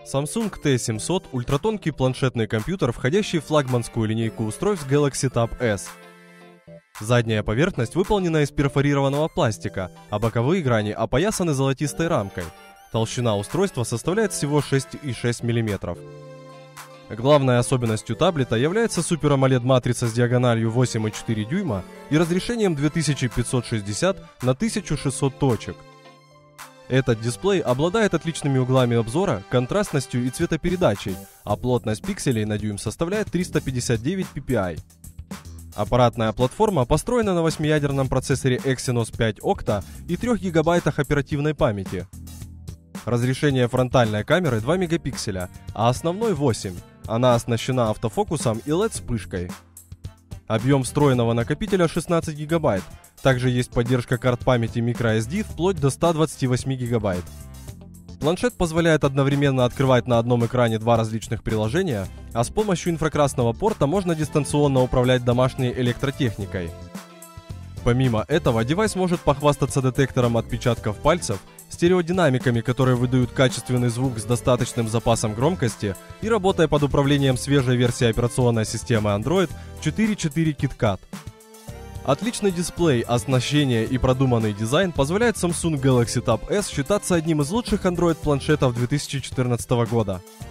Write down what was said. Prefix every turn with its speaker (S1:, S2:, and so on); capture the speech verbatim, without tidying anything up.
S1: Samsung ти семьсот – ультратонкий планшетный компьютер, входящий в флагманскую линейку устройств Galaxy Tab S. Задняя поверхность выполнена из перфорированного пластика, а боковые грани опоясаны золотистой рамкой. Толщина устройства составляет всего шесть и шесть миллиметров. Главной особенностью таблета является Super AMOLED матрица с диагональю восемь и четыре дюйма и разрешением две тысячи пятьсот шестьдесят на тысячу шестьсот точек. Этот дисплей обладает отличными углами обзора, контрастностью и цветопередачей, а плотность пикселей на дюйм составляет триста пятьдесят девять пи пи ай. Аппаратная платформа построена на восьмиядерном процессоре Exynos пять Octa и трёх гигабайтах оперативной памяти. Разрешение фронтальной камеры два мегапикселя, а основной восемь. Она оснащена автофокусом и эл и ди-вспышкой. Объем встроенного накопителя шестнадцать гигабайт. Также есть поддержка карт памяти microSD вплоть до ста двадцати восьми гигабайт. Планшет позволяет одновременно открывать на одном экране два различных приложения, а с помощью инфракрасного порта можно дистанционно управлять домашней электротехникой. Помимо этого, девайс может похвастаться детектором отпечатков пальцев, стереодинамиками, которые выдают качественный звук с достаточным запасом громкости, и работая под управлением свежей версии операционной системы Android четыре точка четыре KitKat. Отличный дисплей, оснащение и продуманный дизайн позволяет Samsung Galaxy Tab S считаться одним из лучших Android-планшетов две тысячи четырнадцатого года.